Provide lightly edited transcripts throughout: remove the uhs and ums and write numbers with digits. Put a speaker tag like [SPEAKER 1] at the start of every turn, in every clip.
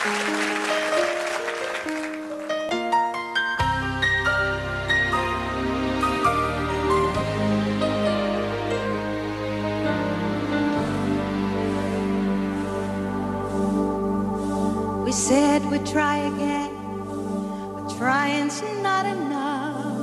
[SPEAKER 1] We said we'd try again, but trying's not enough.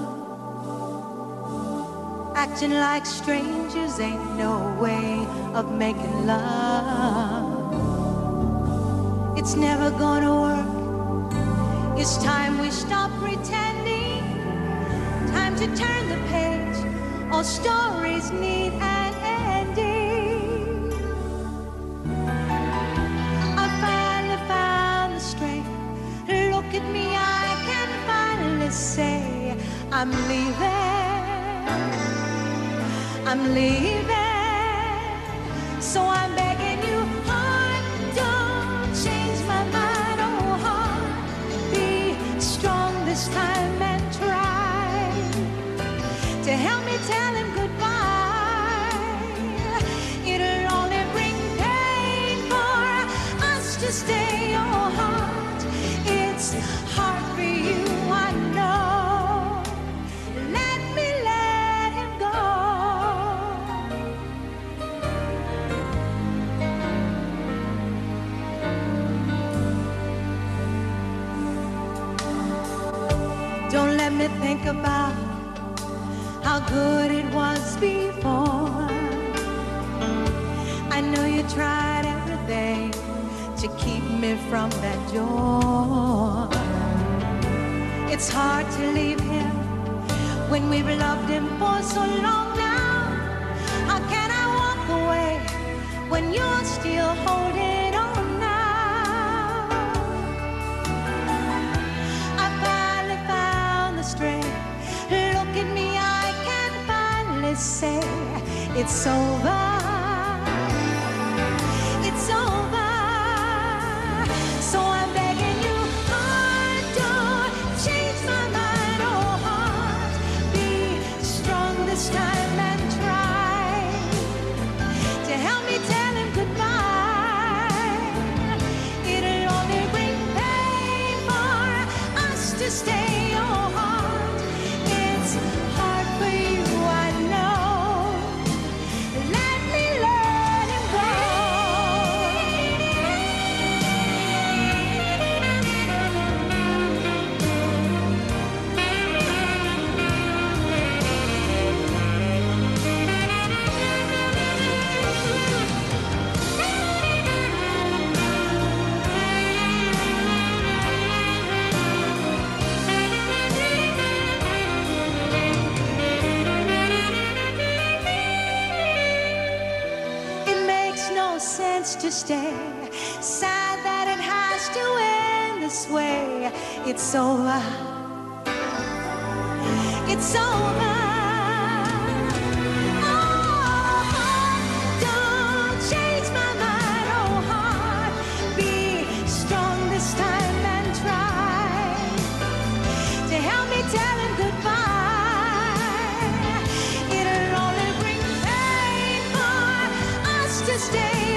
[SPEAKER 1] Acting like strangers ain't no way of making love. It's never gonna work. It's time we stop pretending. Time to turn the page. All stories need an ending. I finally found the strength. Look at me, I can finally say I'm leaving. I'm leaving. So I'm begging you, heart, don't change my mind. Oh, heart, be strong this time and try to help me tell him goodbye. It'll only bring pain for us to stay. Oh, heart, it's hard for you, I know. Let me let him go. Don't let me think about how good it was before. I know you tried everything to keep me from that door. It's hard to leave him when we've loved him for so long now. How can I walk away when you're still holding on now? I finally found the strength. Look at me, I can finally say it's over. It's over. So I'm begging you, heart, don't change my mind. Oh, heart, be strong this time and try to help me tell him goodbye. It'll only bring pain for us to stay. Oh, heart, it's hard for you, I know. Let me let him go. It makes no sense to stay. Sad that it has to end this way. It's over. It's over. Oh, heart, don't change my mind. Oh, heart, be strong this time and try to help me tell him goodbye. It'll only bring pain for us to stay.